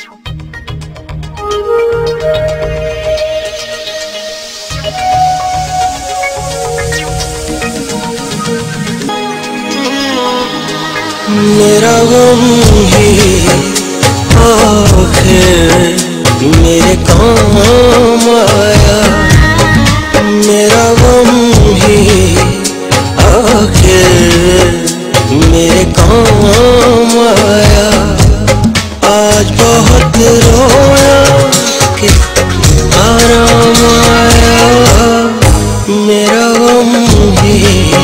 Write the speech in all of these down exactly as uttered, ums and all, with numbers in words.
मेरा गम ही आखिर मेरे काम आया, मेरा गम ही आखिर मेरे काम आया। आज बहुत रोया कि आराम आया, मेरा गम ही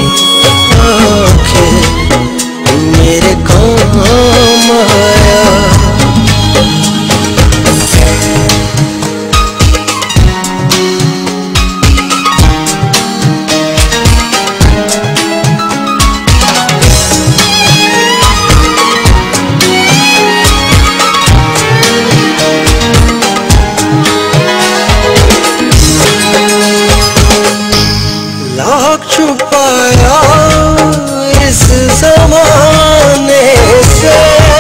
आखिर मेरे काम आया। लाख छुपाया इस ज़माने से,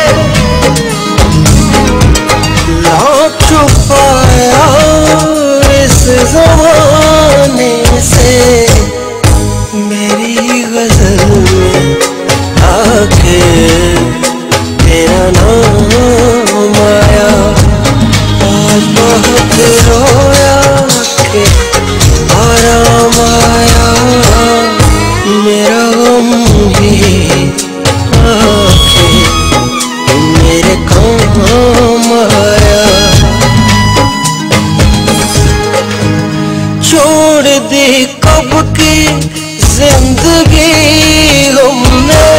लाख छुपाया इस ज़माने से, मेरी गज़ल में आके तेरा नाम आया। आज बहुत रोया कि आराम आया, मेरा गम ही आखिर मेरे काम आया। छोड़ दी कब की जिंदगी हमने,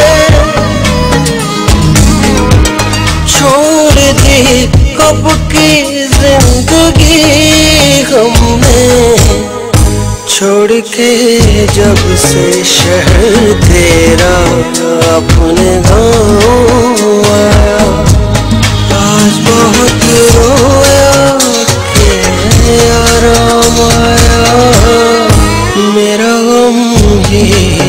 छोड़ दी कब की जिंदगी हमने, छोड़ के जब से शहर तेरा अपने गाँव आया। आज बहुत रोया कि आराम आया, मेरा गम ही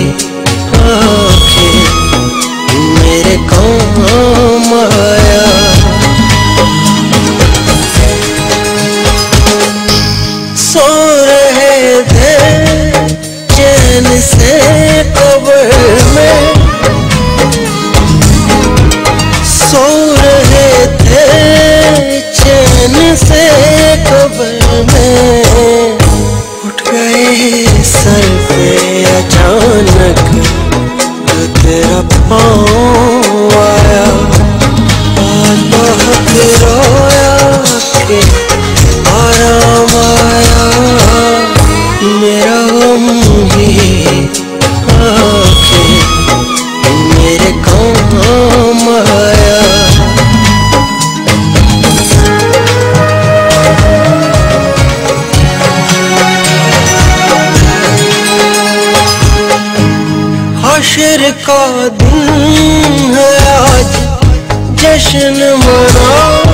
आखिर मेरे काम आया। सो रहे थे चैन से कब्र में, सो रहे थे चैन से कब्र में, उठ गए सर पे अचानक जो तेरा पाँव आया। आज बहुत रोया कि आराम आया, मेरा गम ही आखिर मेरे काम आया। हश्र का दिन है आज जश्न मना,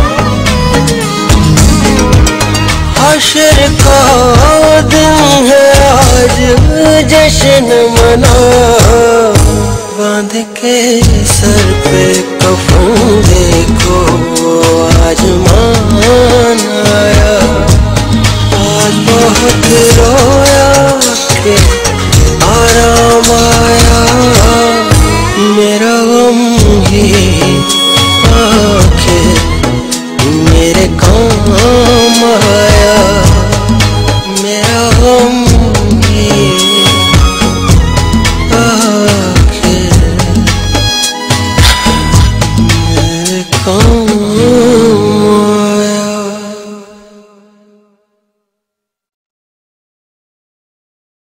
हश्र का दिन है आज जश्न मना, बांध के